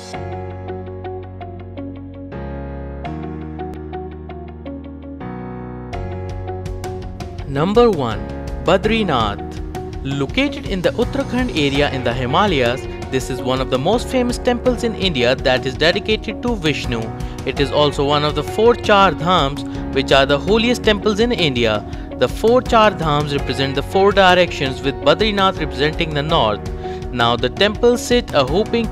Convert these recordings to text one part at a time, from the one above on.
Number 1. Badrinath. Located in the Uttarakhand area in the Himalayas, this is one of the most famous temples in India that is dedicated to Vishnu. It is also one of the 4 Char Dhams, which are the holiest temples in India. The 4 Char Dhams represent the 4 directions, with Badrinath representing the north. Now the temple sits a whopping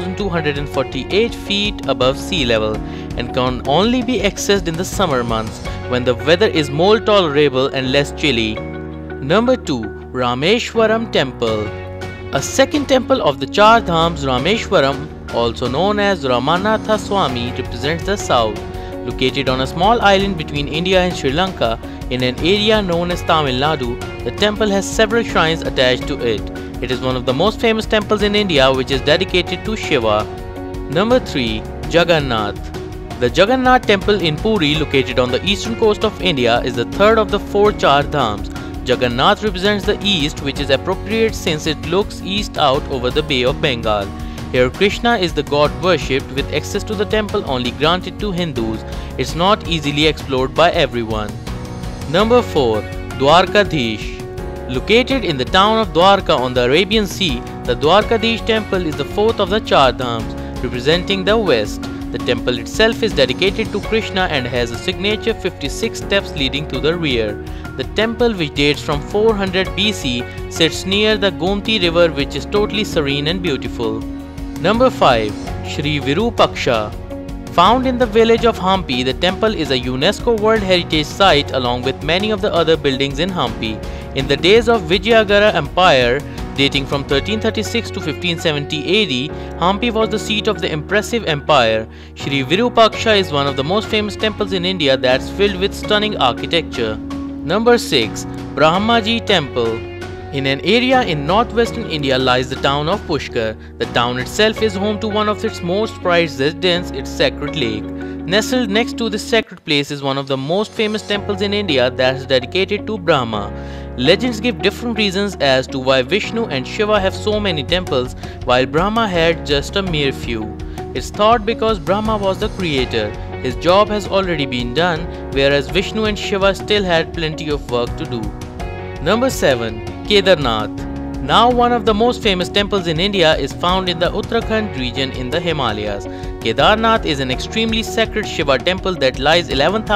10,248 feet above sea level and can only be accessed in the summer months when the weather is more tolerable and less chilly. Number 2. Rameshwaram Temple. A second temple of the Char Dhams, Rameshwaram, also known as Ramanatha Swami, represents the south. Located on a small island between India and Sri Lanka in an area known as Tamil Nadu, the temple has several shrines attached to it. It is one of the most famous temples in India, which is dedicated to Shiva. Number 3. Jagannath. The Jagannath Temple in Puri, located on the eastern coast of India, is the third of the 4 Char Dhams. Jagannath represents the east, which is appropriate since it looks east out over the Bay of Bengal. Here Krishna is the god worshipped, with access to the temple only granted to Hindus. It's not easily explored by everyone. Number 4. Dwarkadhish. Located in the town of Dwarka on the Arabian Sea, the Dwarkadhish temple is the fourth of the Char Dhams, representing the west. The temple itself is dedicated to Krishna and has a signature 56 steps leading to the rear. The temple, which dates from 400 BC, sits near the Gomti river, which is totally serene and beautiful. Number 5. Sri Virupaksha. Found in the village of Hampi, the temple is a UNESCO World Heritage Site along with many of the other buildings in Hampi. In the days of Vijayagara Empire, dating from 1336 to 1570 AD, Hampi was the seat of the impressive empire. Sri Virupaksha is one of the most famous temples in India that's filled with stunning architecture. Number 6. Brahmaji Temple. In an area in northwestern India lies the town of Pushkar. The town itself is home to one of its most prized residents, its sacred lake. Nestled next to this sacred place is one of the most famous temples in India that is dedicated to Brahma. Legends give different reasons as to why Vishnu and Shiva have so many temples while Brahma had just a mere few. It's thought because Brahma was the creator, his job has already been done, whereas Vishnu and Shiva still had plenty of work to do. Number 7. Kedarnath. Now one of the most famous temples in India is found in the Uttarakhand region in the Himalayas. Kedarnath is an extremely sacred Shiva temple that lies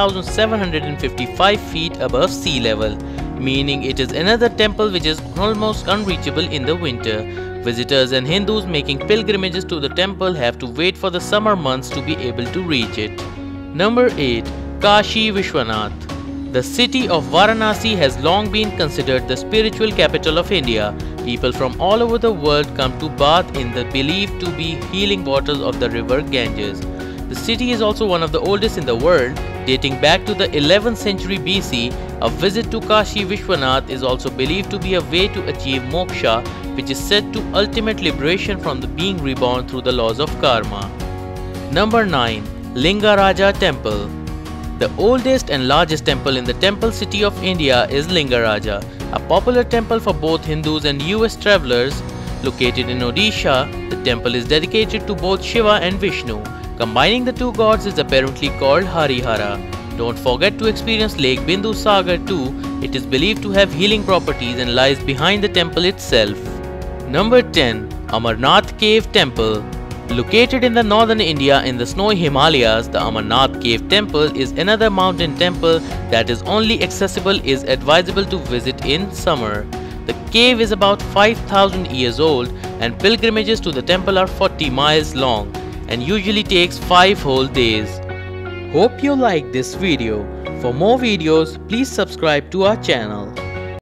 11,755 feet above sea level, meaning it is another temple which is almost unreachable in the winter. Visitors and Hindus making pilgrimages to the temple have to wait for the summer months to be able to reach it. Number 8. Kashi Vishwanath. The city of Varanasi has long been considered the spiritual capital of India. People from all over the world come to bath in the believed to be healing waters of the river Ganges. The city is also one of the oldest in the world, dating back to the 11th century BC. A visit to Kashi Vishwanath is also believed to be a way to achieve moksha, which is said to ultimate liberation from the being reborn through the laws of karma. Number 9. Lingaraja Temple. The oldest and largest temple in the temple city of India is Lingaraja, a popular temple for both Hindus and US travelers. Located in Odisha, the temple is dedicated to both Shiva and Vishnu. Combining the two gods is apparently called Harihara. Don't forget to experience Lake Bindusagar too. It is believed to have healing properties and lies behind the temple itself. Number 10. Amarnath Cave Temple. Located in the northern India in the snowy Himalayas, the Amarnath Cave Temple is another mountain temple that is only accessible is advisable to visit in summer. The cave is about 5,000 years old and pilgrimages to the temple are 40 miles long and usually takes 5 whole days. Hope you liked this video. For more videos, please subscribe to our channel.